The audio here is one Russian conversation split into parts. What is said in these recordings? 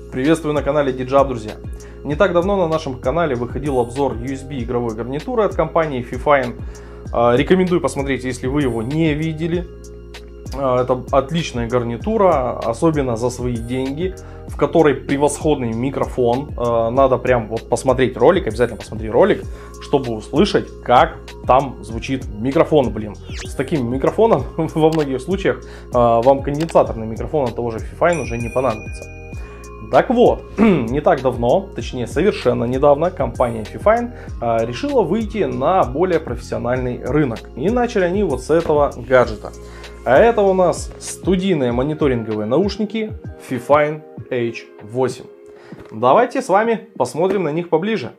Приветствую на канале DJI, друзья. Не так давно на нашем канале выходил обзор USB игровой гарнитуры от компании Fifine. Рекомендую посмотреть, если вы его не видели. Это отличная гарнитура, особенно за свои деньги, в которой превосходный микрофон. Надо прям вот посмотреть ролик, обязательно посмотри ролик, чтобы услышать, как там звучит микрофон, блин. С таким микрофоном во многих случаях вам конденсаторный микрофон от того же Fifine уже не понадобится. Так вот, не так давно, точнее совершенно недавно, компания Fifine решила выйти на более профессиональный рынок. И начали они вот с этого гаджета. А это у нас студийные мониторинговые наушники Fifine H8. Давайте с вами посмотрим на них поближе.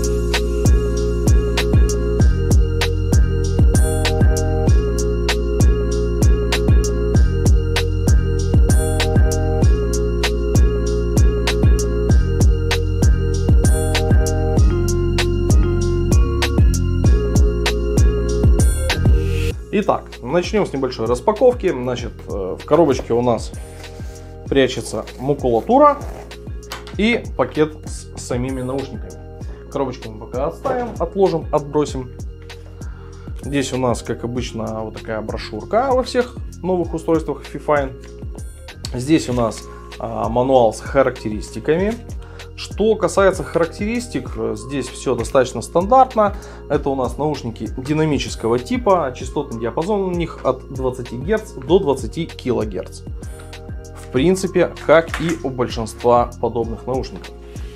Итак, начнем с небольшой распаковки. Значит, в коробочке у нас прячется макулатура и пакет с самими наушниками. Коробочку мы пока отставим, отложим, отбросим. Здесь у нас, как обычно, вот такая брошюрка во всех новых устройствах Fifine. Здесь у нас мануал с характеристиками. Что касается характеристик, здесь все достаточно стандартно. Это у нас наушники динамического типа, частотный диапазон у них от 20 Гц до 20 кГц. В принципе, как и у большинства подобных наушников.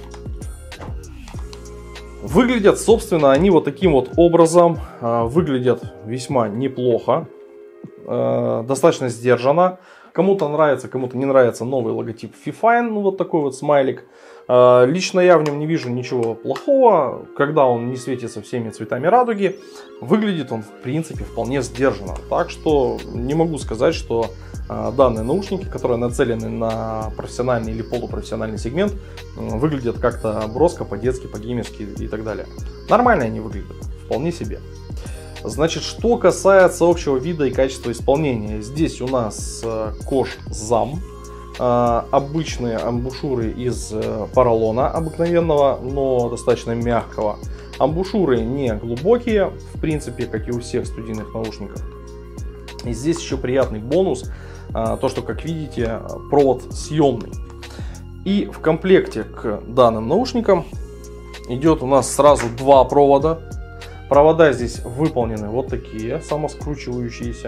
Выглядят, собственно, они вот таким вот образом. Выглядят весьма неплохо, достаточно сдержанно. Кому-то нравится, кому-то не нравится новый логотип Fifine, ну вот такой вот смайлик. Лично я в нем не вижу ничего плохого, когда он не светится всеми цветами радуги. Выглядит он, в принципе, вполне сдержанно. Так что не могу сказать, что данные наушники, которые нацелены на профессиональный или полупрофессиональный сегмент, выглядят как-то броско, по-детски, по-геймерски и так далее. Нормально они выглядят, вполне себе. Значит, что касается общего вида и качества исполнения. Здесь у нас кожзам. Обычные амбушюры из поролона обыкновенного, но достаточно мягкого. Амбушюры не глубокие, в принципе, как и у всех студийных наушников. И здесь еще приятный бонус, то что, как видите, провод съемный. И в комплекте к данным наушникам идет у нас сразу два провода. Провода здесь выполнены вот такие, самоскручивающиеся.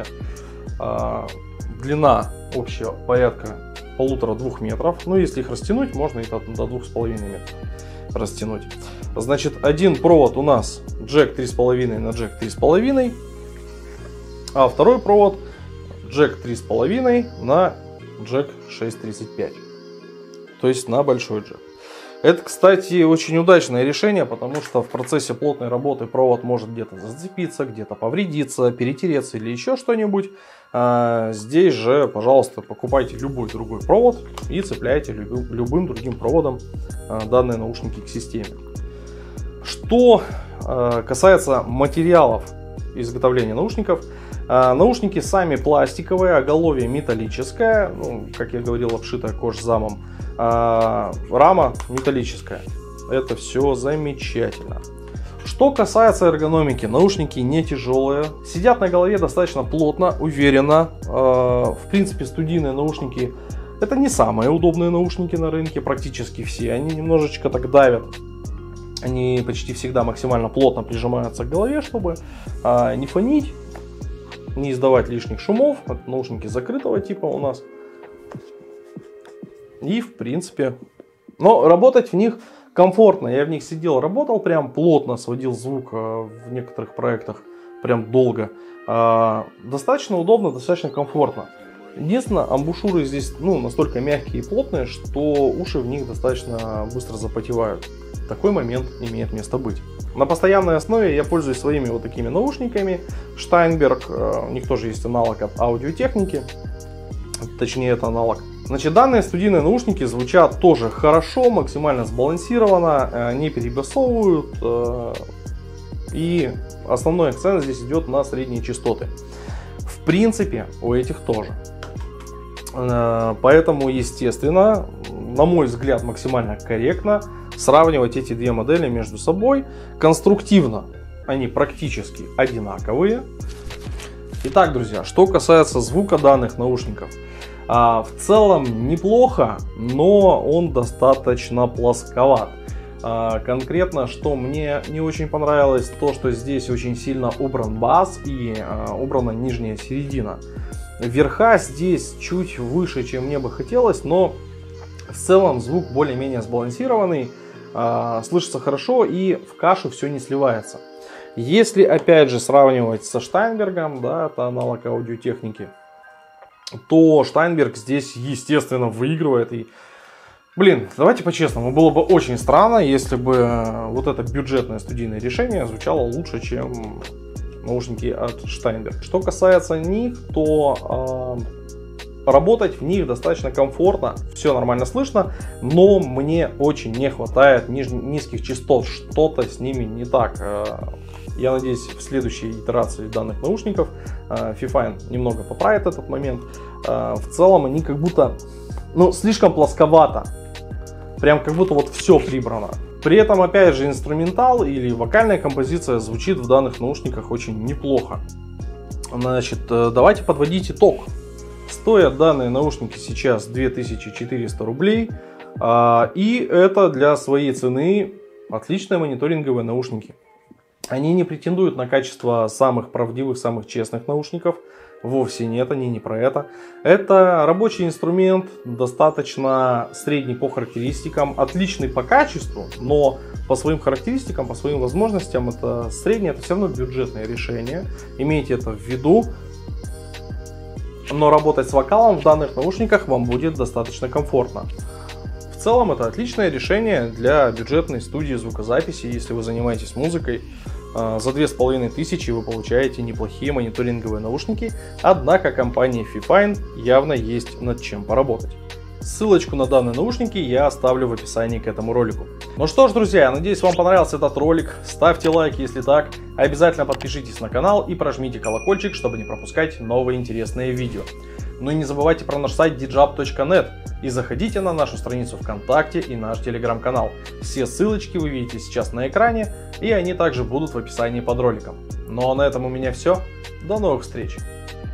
Длина общая порядка 1,5-2 метров. Ну, если их растянуть, можно и до 2,5 метров растянуть. Значит, один провод у нас джек 3,5 на джек 3,5. А второй провод джек 3,5 на джек 6,35. То есть на большой джек. Это, кстати, очень удачное решение, потому что в процессе плотной работы провод может где-то зацепиться, где-то повредиться, перетереться или еще что-нибудь. Здесь же, пожалуйста, покупайте любой другой провод и цепляйте любым другим проводом данные наушники к системе. Что касается материалов изготовления наушников, наушники сами пластиковые, оголовье металлическое, ну, как я говорил, обшитое кожзамом. Рама металлическая. Это все замечательно. Что касается эргономики, наушники не тяжелые, сидят на голове достаточно плотно, уверенно. В принципе, студийные наушники это не самые удобные наушники на рынке, практически все. Они немножечко так давят. Они почти всегда максимально плотно прижимаются к голове, чтобы не фонить, не издавать лишних шумов. Это наушники закрытого типа у нас. И в принципе, но работать в них комфортно. Я в них сидел, работал прям плотно, сводил звук в некоторых проектах прям долго. Достаточно удобно, достаточно комфортно. Единственное, амбушюры здесь настолько мягкие и плотные, что уши в них достаточно быстро запотевают. Такой момент имеет место быть. На постоянной основе я пользуюсь своими вот такими наушниками Steinberg. У них тоже есть аналог от Audio-Technica. Точнее, это аналог. Значит, данные студийные наушники звучат тоже хорошо, максимально сбалансированно, не перебасовывают. И основной акцент здесь идет на средние частоты. В принципе, у этих тоже. Поэтому, естественно, на мой взгляд, максимально корректно сравнивать эти две модели между собой. Конструктивно они практически одинаковые. Итак, друзья, что касается звука данных наушников. В целом неплохо, но он достаточно плосковат. Конкретно, что мне не очень понравилось, то, что здесь очень сильно убран бас и убрана нижняя середина. Верха здесь чуть выше, чем мне бы хотелось, но в целом звук более-менее сбалансированный, слышится хорошо и в кашу все не сливается. Если опять же сравнивать со Штайнбергом, да, это аналог аудиотехники, то Штайнберг здесь, естественно, выигрывает. И, блин, давайте по-честному, было бы очень странно, если бы вот это бюджетное студийное решение звучало лучше, чем наушники от Штайнберг. Что касается них, то работать в них достаточно комфортно, все нормально слышно, но мне очень не хватает низких частот, что-то с ними не так. Я надеюсь, в следующей итерации данных наушников Fifine немного поправит этот момент. В целом они как будто, ну, слишком плосковато. Прям как будто вот все прибрано. При этом, опять же, инструментал или вокальная композиция звучит в данных наушниках очень неплохо. Значит, давайте подводить итог. Стоят данные наушники сейчас 2400 рублей. И это для своей цены отличные мониторинговые наушники. Они не претендуют на качество самых правдивых, самых честных наушников. Вовсе нет, они не про это. Это рабочий инструмент, достаточно средний по характеристикам, отличный по качеству, но по своим характеристикам, по своим возможностям это среднее, это все равно бюджетное решение. Имейте это в виду. Но работать с вокалом в данных наушниках вам будет достаточно комфортно. В целом это отличное решение для бюджетной студии звукозаписи, если вы занимаетесь музыкой. За 2500 вы получаете неплохие мониторинговые наушники, однако компании Fifine явно есть над чем поработать. Ссылочку на данные наушники я оставлю в описании к этому ролику. Ну что ж, друзья, я надеюсь, вам понравился этот ролик. Ставьте лайк, если так. Обязательно подпишитесь на канал и прожмите колокольчик, чтобы не пропускать новые интересные видео. Ну и не забывайте про наш сайт djab.net и заходите на нашу страницу ВКонтакте и наш телеграм-канал. Все ссылочки вы видите сейчас на экране, и они также будут в описании под роликом. Ну а на этом у меня все. До новых встреч!